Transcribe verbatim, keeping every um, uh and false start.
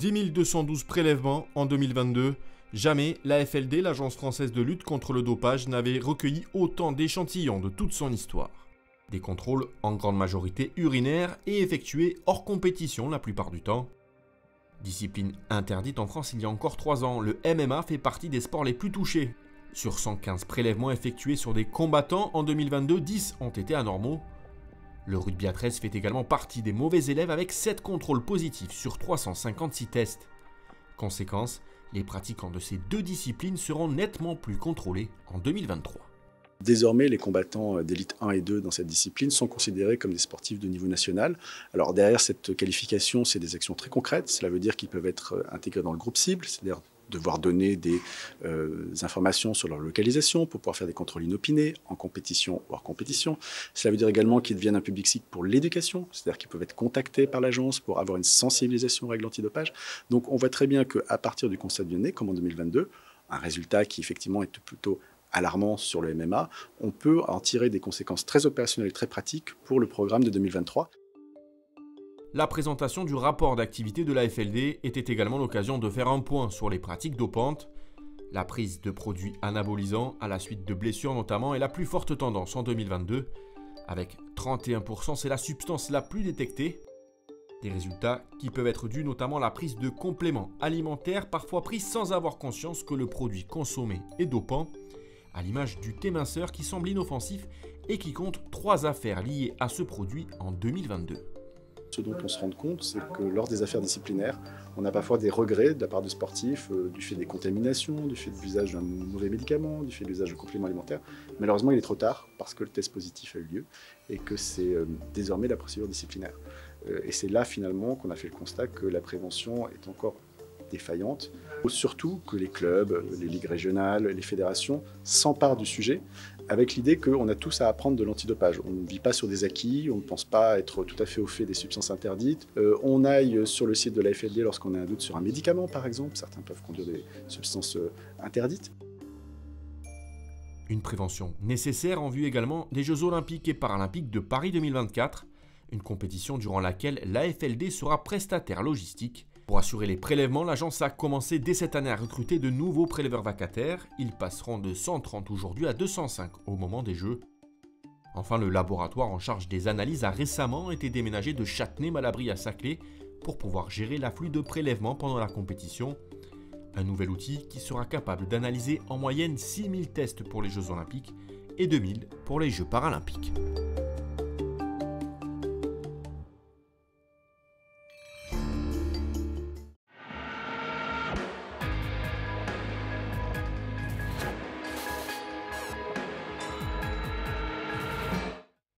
dix mille deux cent douze prélèvements en deux mille vingt-deux. Jamais la F L D, l'Agence française de lutte contre le dopage, n'avait recueilli autant d'échantillons de toute son histoire. Des contrôles en grande majorité urinaires et effectués hors compétition la plupart du temps. Discipline interdite en France il y a encore trois ans, le M M A fait partie des sports les plus touchés. Sur cent quinze prélèvements effectués sur des combattants en deux mille vingt-deux, dix ont été anormaux. Le rugby à treize fait également partie des mauvais élèves avec sept contrôles positifs sur trois cent cinquante-six tests. Conséquence, les pratiquants de ces deux disciplines seront nettement plus contrôlés en deux mille vingt-trois. Désormais, les combattants d'élite un et deux dans cette discipline sont considérés comme des sportifs de niveau national. Alors derrière cette qualification, c'est des actions très concrètes. Cela veut dire qu'ils peuvent être intégrés dans le groupe cible, c'est-à-dire devoir donner des euh, informations sur leur localisation pour pouvoir faire des contrôles inopinés en compétition ou hors compétition. Cela veut dire également qu'ils deviennent un public cible pour l'éducation, c'est-à-dire qu'ils peuvent être contactés par l'agence pour avoir une sensibilisation aux règles antidopage. Donc on voit très bien qu'à partir du constat de Lyonnais, comme en deux mille vingt-deux, un résultat qui effectivement est plutôt alarmant sur le M M A, on peut en tirer des conséquences très opérationnelles et très pratiques pour le programme de deux mille vingt-trois. La présentation du rapport d'activité de la F L D était également l'occasion de faire un point sur les pratiques dopantes. La prise de produits anabolisants à la suite de blessures notamment est la plus forte tendance en deux mille vingt-deux. Avec trente et un pour cent, c'est la substance la plus détectée. Des résultats qui peuvent être dus notamment à la prise de compléments alimentaires parfois pris sans avoir conscience que le produit consommé est dopant, à l'image du thé minceur qui semble inoffensif et qui compte trois affaires liées à ce produit en deux mille vingt-deux. Ce dont on se rend compte, c'est que lors des affaires disciplinaires, on a parfois des regrets de la part de sportifs euh, du fait des contaminations, du fait de l'usage d'un mauvais médicament, du fait de l'usage de compléments alimentaires. Malheureusement, il est trop tard parce que le test positif a eu lieu et que c'est euh, désormais la procédure disciplinaire. Euh, et c'est là finalement qu'on a fait le constat que la prévention est encore défaillante. Surtout que les clubs, les ligues régionales, les fédérations s'emparent du sujet avec l'idée qu'on a tous à apprendre de l'antidopage. On ne vit pas sur des acquis, on ne pense pas être tout à fait au fait des substances interdites. Euh, on aille sur le site de la F L D lorsqu'on a un doute sur un médicament, par exemple. Certains peuvent conduire des substances interdites. Une prévention nécessaire en vue également des Jeux Olympiques et Paralympiques de Paris deux mille vingt-quatre, une compétition durant laquelle la F L D sera prestataire logistique. Pour assurer les prélèvements, l'agence a commencé dès cette année à recruter de nouveaux prélèveurs vacataires. Ils passeront de cent trente aujourd'hui à deux cent cinq au moment des Jeux. Enfin, le laboratoire en charge des analyses a récemment été déménagé de Châtenay-Malabry à Saclay pour pouvoir gérer l'afflux de prélèvements pendant la compétition. Un nouvel outil qui sera capable d'analyser en moyenne six mille tests pour les Jeux Olympiques et deux mille pour les Jeux Paralympiques.